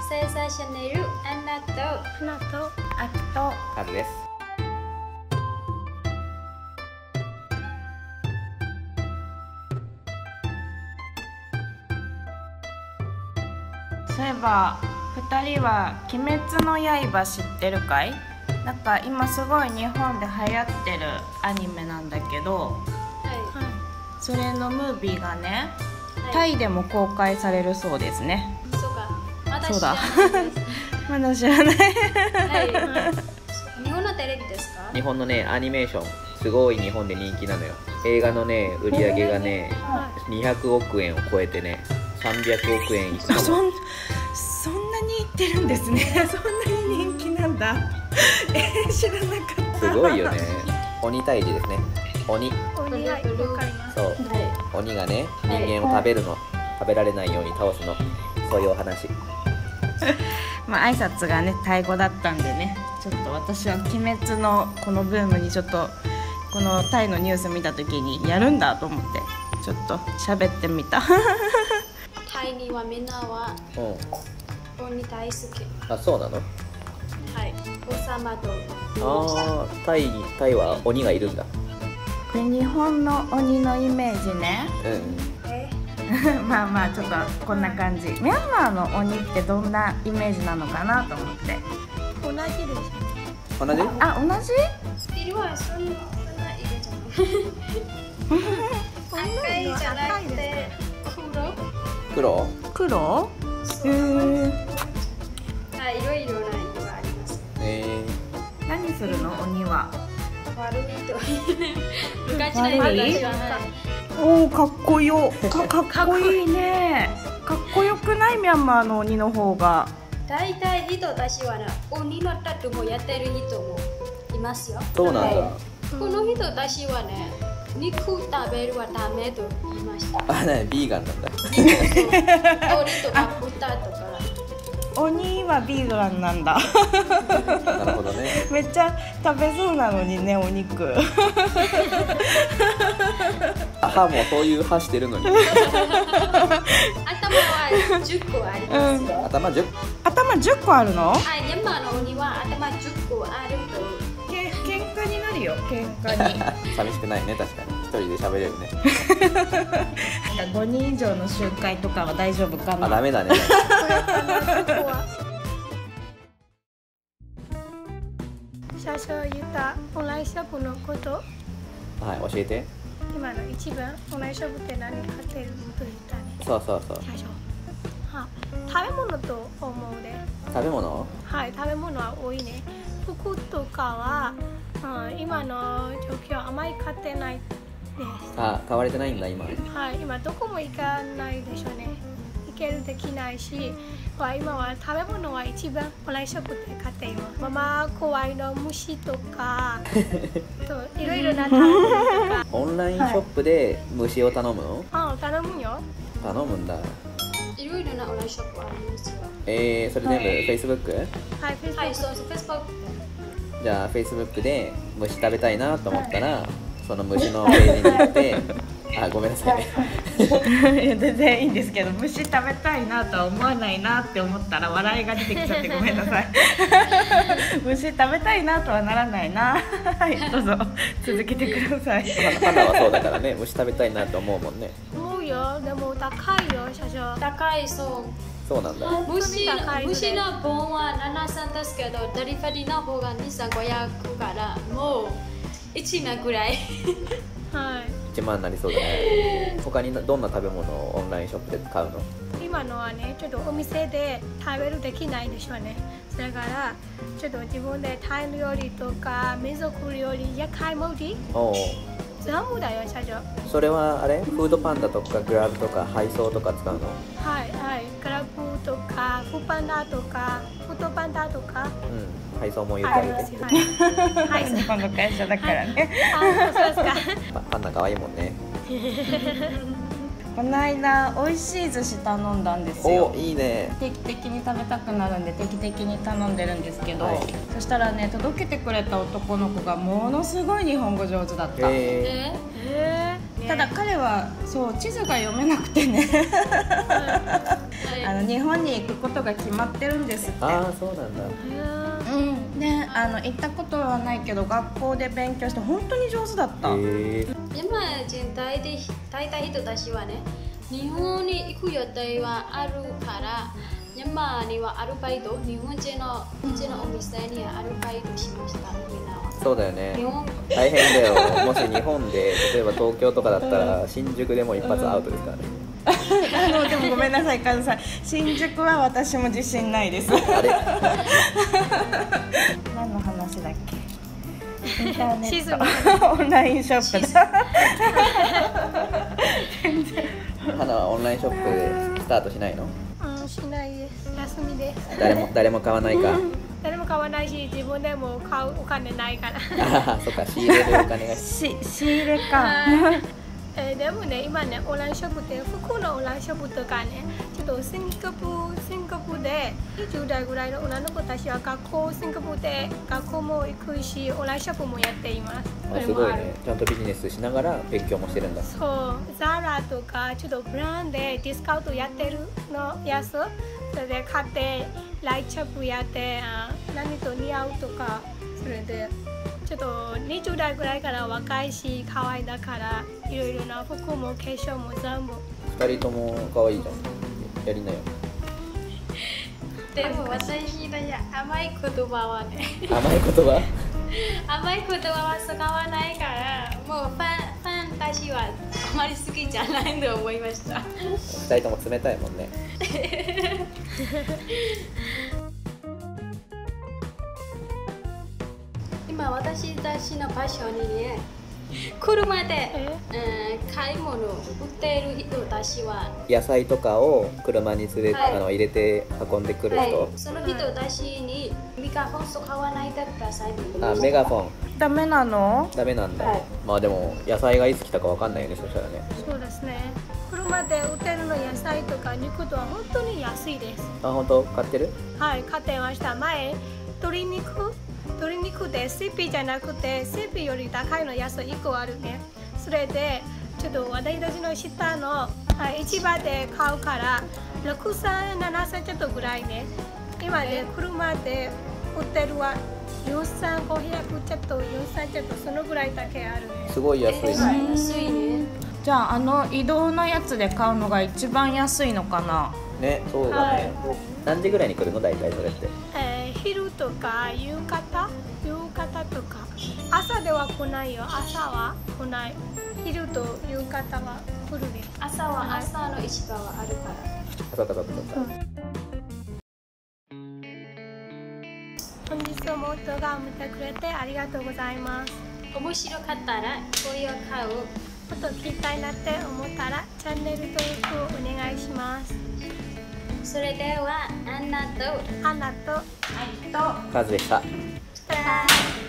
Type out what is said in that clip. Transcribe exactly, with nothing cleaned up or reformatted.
センサーシャネルアナとアナとあきとカズです。 そういえばふたりは「鬼滅の刃」知ってるかい？なんか今すごい日本で流行ってるアニメなんだけど、 はいそれのムービーがね、 はいタイでも公開されるそうですね。 そうか、まだ知そうだらないです。 まだ知らないはい。日本のテレビですか？ 日本のねアニメーションすごい日本で人気なのよ。映画のね売り上げがねにひゃくおくえんを超えてねさんびゃくおくえんいくかも。 そんそんなにいってるんですね。そんなに人気なんだ。えー、知らなかった。 すごいよね。鬼退治ですね。鬼。 鬼、はい、わかります。 そう。 は鬼がね人間を食べるの、食べられないように倒すの、そういうお話。 まあ挨拶がねタイ語だったんでね、ちょっと私は鬼滅のこのブームにちょっとこのタイのニュース見た時にやるんだと思ってちょっと喋ってみた。 い。タイにはみんなはうん。 鬼大好き。 あ、そうなの？ はい。王様とああ、タイタイは鬼がいるんだ。 これ日本の鬼のイメージね。 うん。 えまあまあちょっとこんな感じ。ミャンマーの鬼ってどんなイメージなのかなと思って。 同じです。 同じ？ あ、同じ？ 色はそんなそんな色じゃない。赤いじゃなくて黒。 黒？ 黒？へー。 はい、いろいろな色があります。 え何するの鬼は？ 悪いと。昔の私ははい。 おお、かっこよ。かかっこいいね。かっこよくない？ミャンマーの鬼の方が。 大体人たちはね、鬼のタトゥーもやってる人もいますよ。 ー、そうなんだ。 はいこの人たちはね、肉食べるはダメと言いました。 あ、ね、ビーガンなんだ。 鳥とか豚とか。 鬼はビーガンなんだ。 なるほどね。 めっちゃ食べそうなのにね、お肉。 歯もそういう歯してるのに。 頭はじゅっこありますよ。 頭じゅっ。 頭じゅっこあるの？ はい、ミャンマーの鬼は頭じゅっこあると。 け喧嘩になるよ、喧嘩に。 寂しくないね、確かに。一人で喋れるね。 ごにん以上の集会とかは大丈夫かな？ あ、ダメだね。 最初言ったオンラインショップのこと、 はい、教えて。 今の一番オンラインショップって何買ってると言ったね。 そうそうそう。 最初。は食べ物と思うね。 食べ物？ はい、食べ物は多いね。服とかは、うん、今の状況あまり買ってないです。 あ、買われてないんだ今。 はい、今どこも行かないでしょうね。行けるできないし、まあ今は食べ物は一番オンラインショップで買っています。ママ怖いの虫とか、といろいろな食べ物とか。 オンラインショップで虫を頼むの？ あ、頼むよ。 頼むんだ。 いろいろなオンラインショップありますよ。 えー、それ全部 Facebook？ はい、フェイスブック。 はい、そうそう、Facebook。 じゃあ Facebook で虫食べたいなと思ったら、その虫のページに行って、あ、ごめんなさいね。 全然いいんですけど、虫食べたいなとは思わないなって思ったら笑いが出てきちゃってごめんなさい。虫食べたいなとはならないな。はい、どうぞ続けてください。 花はそうだからね、虫食べたいなと思うもんね。 思うよ。でも高いよ、社長。 高いそう。 そうなんだ。 虫高いね虫の本はななさんですけど、デリバリーの方がにせんごひゃくからもういちまんぐらい。 はい。 いちまんになりそうだね。他にどんな食べ物をオンラインショップで買うの？ 今のはね、ちょっとお店で食べるできないでしょうね。それからちょっと自分でタイ料理とか民族料理、野菜もりおお。 全部だよ、社長。 それはあれ？フードパンダとかグラブとか配送とか使うの？ はいはい、グラブとかフーパンダとかフードパンダとかうん、配送も言ってああげて。 りますよ。はい、はい、 日本の会社だからね。 あ、そうですか。 パパンダ可愛いもんね。 この間美味しい寿司頼んだんですよ。 お、いいね。 定期的に食べたくなるんで定期的に頼んでるんですけど、 はい、 そしたらね、届けてくれた男の子がものすごい日本語上手だった。 へえー、 ただ彼はそう地図が読めなくてねあの日本に行くことが決まってるんですって。 ああそうなんだ。 うんであの行ったことはないけど学校で勉強して本当に上手だった。 へえ。 今人大で大体人たちはね日本に行く予定はあるから今にはアルバイト日本人の日本人のお店にアルバイトしました。みんなはそうだよね日本大変だよ。もし日本で例えば東京とかだったら新宿でも一発アウトですからね。 あのでもごめんなさいカズさん、新宿は私も自信ないです。 あれ何の話だっけ？インターネ地図ットオンラインショップだ。 花はオンラインショップでスタートしないの？ うん、しないです。休みです。 誰も誰も買わないか。 誰も買わないし、自分でも買うお金ないから。 ああそっか、仕入れるお金がし仕入れか。 えー、でもね、今ね、オンラインショップって服のオンラインショップとかね、ちょっとシンガポール、シンガポールでにじゅう代ぐらいの女の子たちは学校、シンガポールで学校も行くし、オンラインショップもやっています。 あすごいね。ちゃんとビジネスしながら勉強もしてるんだ。 そう、ザラとかちょっとブランドでディスカウントやってるのやつ、それで買ってライトアップやってあ何と似合うとか、それでちょっとにじゅう代ぐらいから若いし可愛いだからいろいろな服も化粧も全部。 二人とも可愛いじゃん。やりなよ。 でも私たち甘い言葉はね甘い言葉？ 甘い言葉は使わないからもうファンファンたちはあまり好きじゃないと思いました。 二人とも冷たいもんね。 今私たちの場所にね車で、えー、買い物を売っている人たちは野菜とかを車に連れ、 はい、 あの入れて運んでくる人、 はい、その人たちにメガホン使わないでください。 あメガフォンダメなの？ ダメなんだ、 はい、 まあでも野菜がいつ来たかわかんないよね。そしたらね。 そうですね。車で売ってるの野菜とか肉とは本当に安いです。 あ本当買ってる？ はい、買ってました。前鶏肉鶏肉で シーピー じゃなくて シーピー より高いの安いいっこあるね。それでちょっと私たちの下の市場で買うからろくせんななせんちょっとぐらいね。今で車で売ってるはよんせんごひゃくちょっとよんせんちょっとそのぐらいだけあるね。 すごい安いね。 安いね。 じゃああの移動のやつで買うのが一番安いのかな？ ね、そうだね、はい、何時ぐらいに来るの大体それって？ えー、昼とか夕方夕方とか朝では来ないよ。朝は来ない。昼と夕方は来るね。 朝は朝の市場はあるから。 そうかそうかそうか。 本日も動画を見てくれてありがとうございます。 面白かったらこれを買う。 もっと聞きたいなって思ったらチャンネル登録をお願いします。 それではアンナとアンナとはいとカズでした。 バイバイ。